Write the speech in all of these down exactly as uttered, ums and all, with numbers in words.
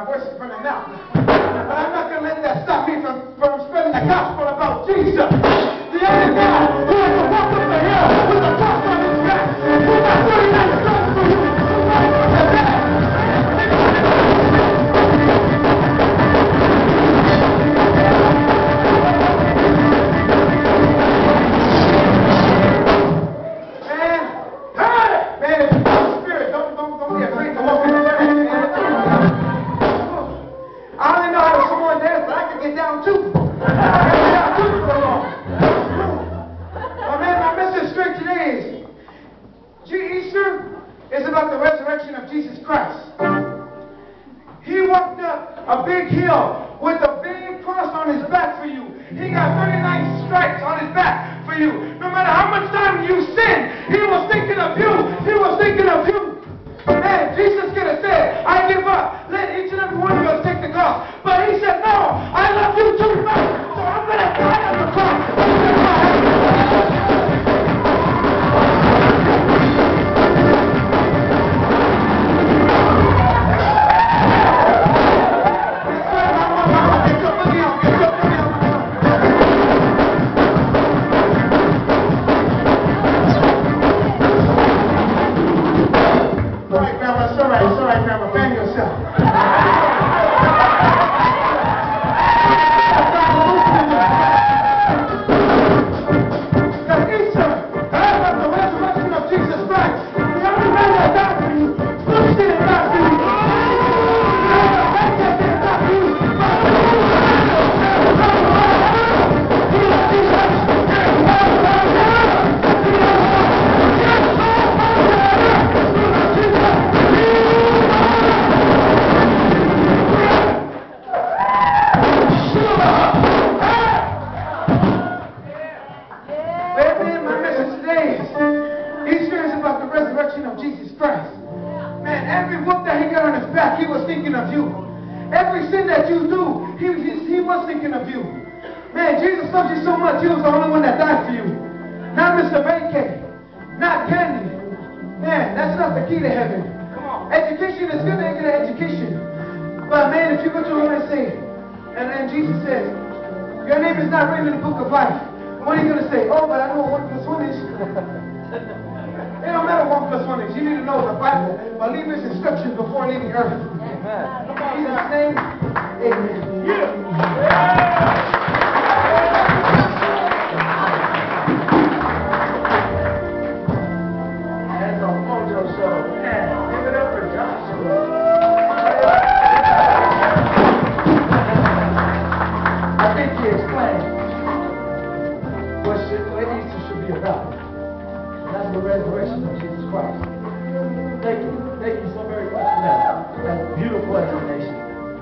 my voice is running out. But I'm not going to let that stop me from, from spreading the gospel about Jesus. The only God who had to walk up the hill with a cross on his back, who got thirty-nine stripes for you, who got the back. It's about the resurrection of Jesus Christ. He walked up a big hill with a big cross on his back for you. He got thirty-nine stripes on his back for you. No matter how much time you sin, he was thinking of you. He was thinking of you. Man, Jesus could have said, I give up. Let each and every one of us take the cross. But he said, no, I love you too much. So I'm going to die on the cross. Of Jesus Christ. Man, every whoop that he got on his back, he was thinking of you. Every sin that you do, he, he, he was thinking of you. Man, Jesus loved you so much, he was the only one that died for you. Not Mister Vacay, not Candy. Man, that's not the key to heaven. Education is good to get an education. But man, if you go to him and say, and then Jesus says, your name is not written in the book of life, what are you going to say? Oh, but I know what one plus one is. It don't matter one plus one is. You need to know the Bible. Believers' instructions before leaving earth. Amen. In Jesus' name, amen. Yeah. That's a mojo show. Man, give it up for Joshua. I think he explained what, should, what Easter should be about. That's the resurrection of Jesus Christ. Thank you. Thank you so very much for that. That's a beautiful explanation.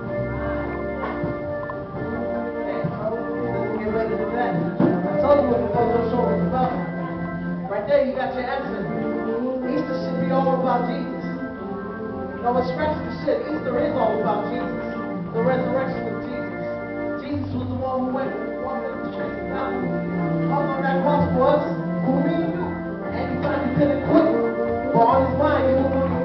Let's get ready for that. I told you what the photo show was about. Right there, you got your answer. Easter should be all about Jesus. No, it's scratch the shit. Easter is all about Jesus. The resurrection of Jesus. Jesus was the one who went walked up the streets of Calvary. Hung on that cross for us. Who me and you. Anytime he couldn't quit, for on his mind, he was